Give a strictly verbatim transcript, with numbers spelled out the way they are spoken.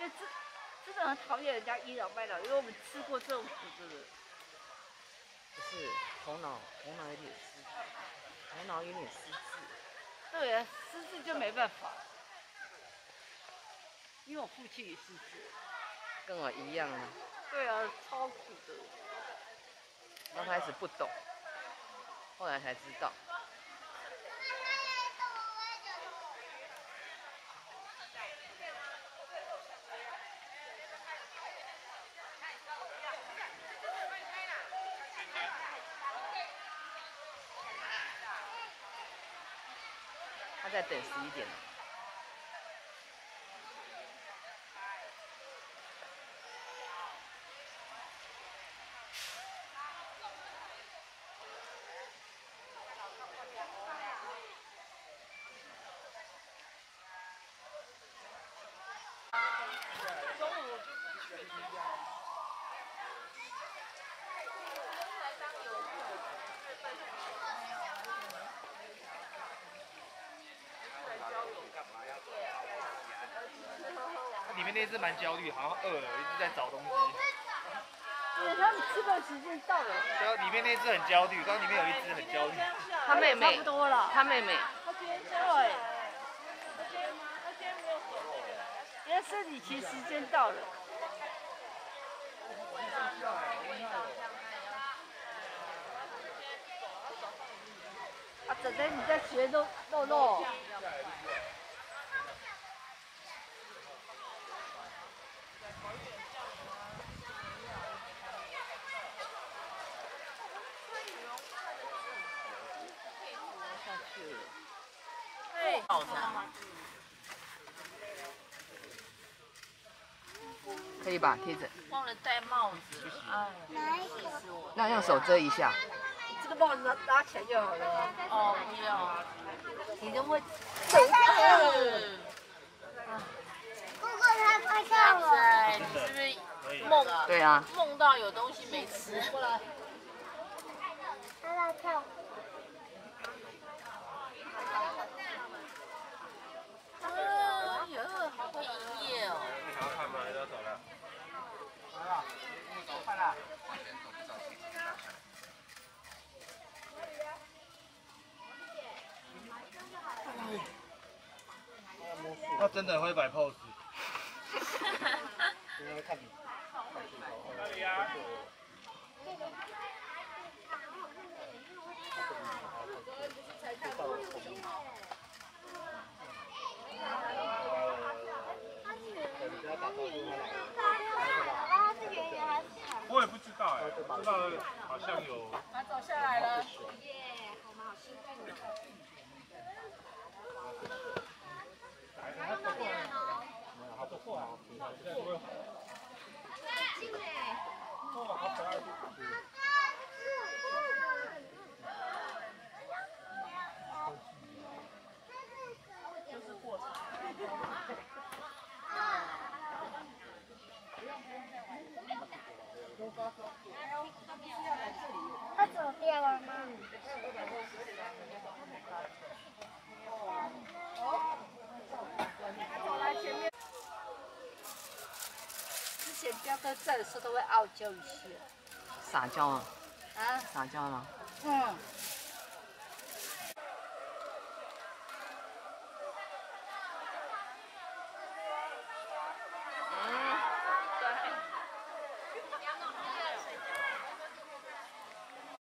因为真真的很讨厌人家倚老卖老，因为我们吃过这种苦的。 不是头脑，头脑有点失，头脑有点失智。 对啊，失智就没办法，因为我父亲也失智。 跟我一样啊。 对啊，超苦的。 刚开始不懂，后来才知道。他在等十一点。 中午就不去了。 里面那只蛮焦虑，好像饿了，一直在找东西。 对，他们吃饭时间到了。 然后里面那只很焦虑，刚刚里面有一只很焦虑。 他妹妹。 差不多了。 他妹妹。 他今天对。他今天他今天没有回来。因为生理期时间到了。啊，整天你在学肉肉肉。对， 可以吧？贴着。 忘了戴帽子，哎， 那用手遮一下。 这个帽子拿拿起来就好了。哦，不要，你就会走了。姑姑他拍到了。 你是不是梦？ 对啊。 梦到有东西没吃。过来。 他在跳。 哎呀，好会营业哦！ 你还要看吗？还是要走了？ 来了，走快了。 他真的会摆 pose。 因为看你。 哪里呀？我也不知道哎，不知道好像有。 他走下来了。 耶，我们好兴奋的。 好不错啊， 近哎。 哦，好可爱。 就是过场。 他走掉了吗？ 走来前面。之前彪哥在的时候都会傲娇一些。 撒娇啊？ 啊？ 撒娇吗？ 嗯。